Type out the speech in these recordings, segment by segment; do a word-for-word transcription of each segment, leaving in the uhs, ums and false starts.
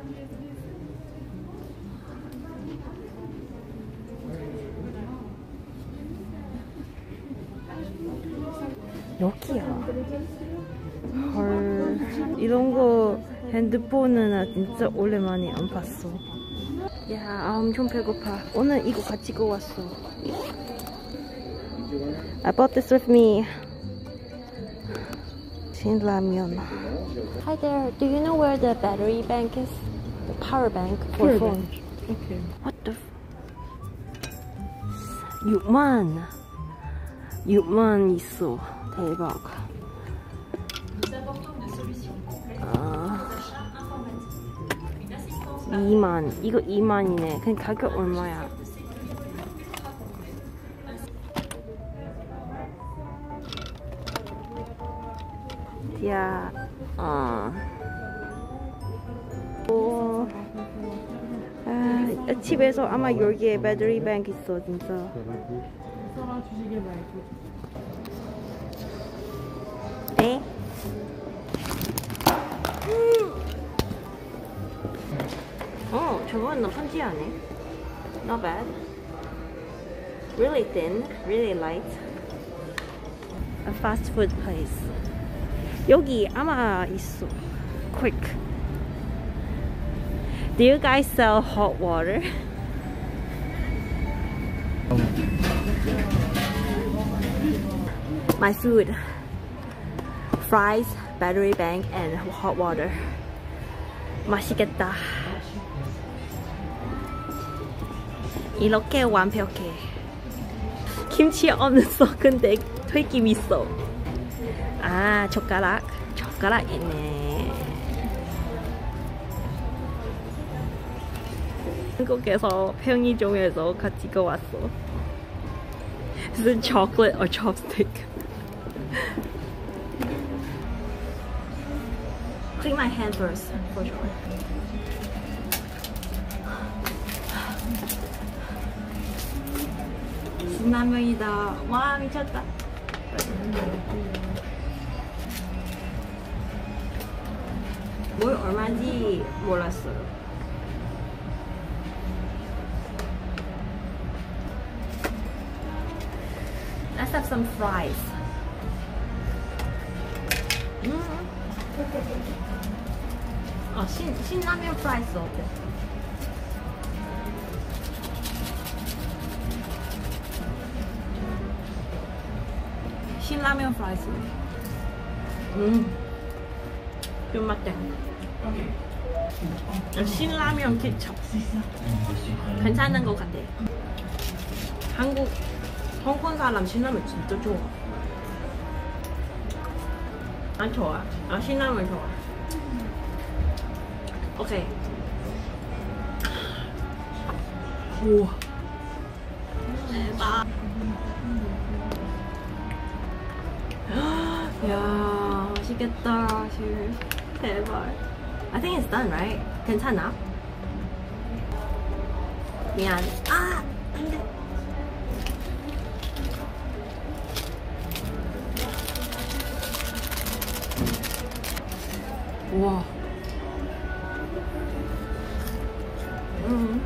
여기야. 헐, 이런 거 핸드폰은 나 진짜 오랜만에 안 봤어. 야, 엄청 배고파. 오늘 이거 가지고 왔어. I bought this with me. 신라면. Hi there. Do you know where the battery bank is? The power bank for Power phone. bank. Okay. What the? F 육만. 육만 있어. 대박. 아, 이만. 이거 이만이네. 근데 가격 얼마야? 야, 어. 오. 아, 집에서 아마 여기에 배터리 뱅크 있어, 진짜. 써라 주시길 말고. 네? 어, 저건 나쁜지 않네. Not bad. Really thin, really light. A fast food place. 여기 아마 있어. Quick. Do you guys sell hot water? My food. Fries, battery bank, and hot water. 맛있겠다. 이렇게 완벽해. 김치 없어. 근데 튀김 있어. 아, 젓가락. 젓가락 있네. 한국에서 편의점에서 가지고 왔어. Is it chocolate or chopstick? Clean my hand first, for sure. 신라면이다. 와, 미쳤다. 뭘 얼마인지 몰랐어요. Let's have some fries. 음. 아, 신, 신라면 프라이스 어때? 신라면 프라이스. 음. 좀 맞대. 신라면 케첩. 괜찮은 것 같아. 한국, 홍콩 사람 신라면 진짜 좋아. 난 좋아. 아, 신라면 좋아. 오케이. 우와. 대박. 야, 맛있겠다. 대박. I think it's done, right? 괜찮아? 미안. 아, 안 돼. 우와. 음.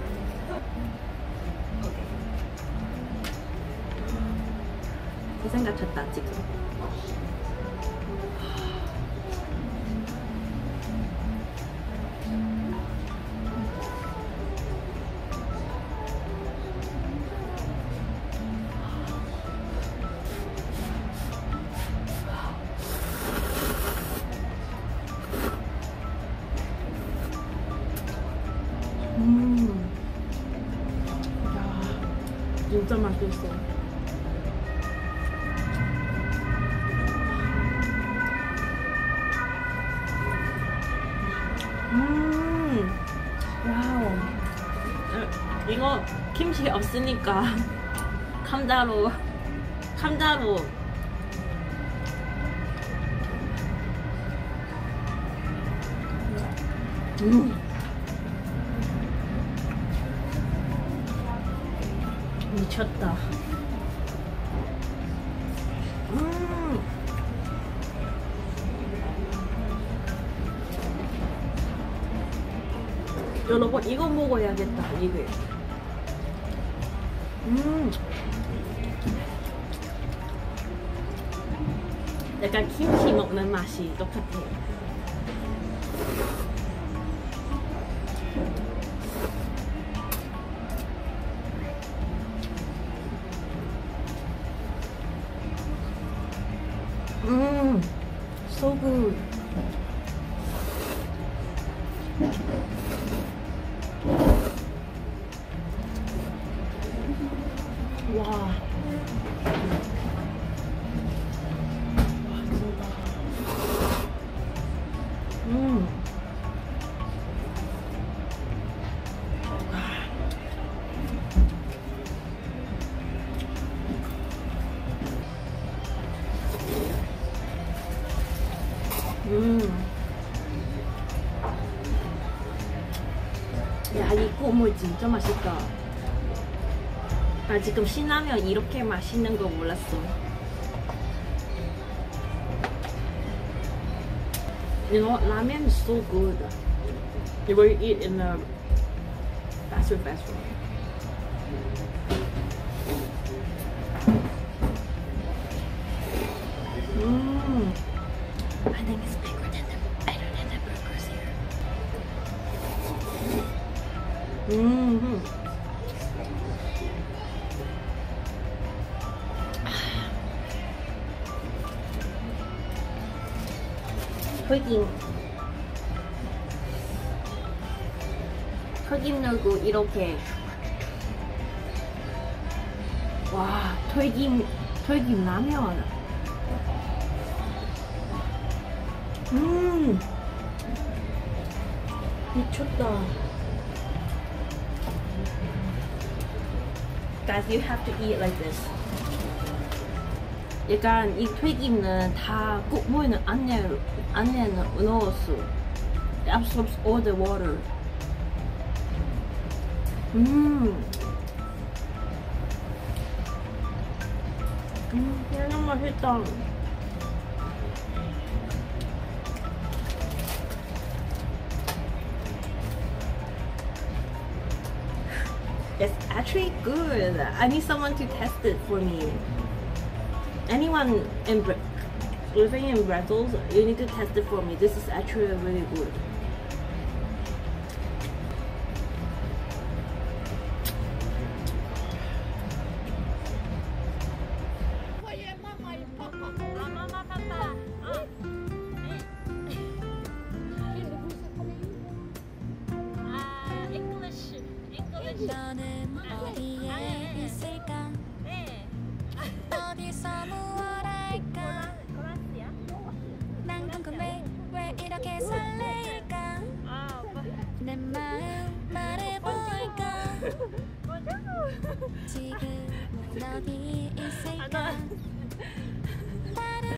고생각 쳤다 지금. 음. 야, 진짜 맛있어. 음. 와우. 이거 김치 없으니까 감자로 감자로 음. 미쳤다. 음. 여러분 이거 먹어야겠다. 이게. 음. 약간 김치 먹는 맛이 똑같아요. 음, so good. 와. 음. 음. 야, 이 국물 진짜 맛있다. 나 지금 신라면 이렇게 맛있는 거 몰랐어. You know, ramen is so good. You will eat in a fast food restaurant. Mmm. I think it's bigger than the better than the burgers here. Mmm. 튀김 튀김 넣고 이렇게 와 튀김 튀김 라면 음 미쳤다. Guys, you have to eat like this. 약간 이 튀김은 다 국물은 안에 안에는 넣었어. It absorbs all the water. 음, 음, 그냥 맛있다. It's actually good. I need someone to test it for me. Anyone in Bra living in Brussels, you need to test it for me. This is actually really good. 너는 어디에 있을까? 어디서 무엇 할까? 난 궁금해 왜 이렇게 설레일까? 내 마음